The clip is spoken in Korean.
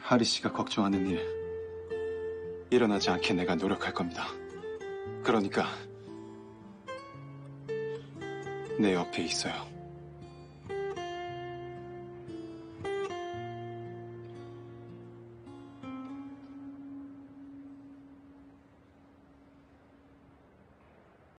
하리 씨가 걱정하는 일 일어나지 않게 내가 노력할 겁니다. 그러니까 내 옆에 있어요.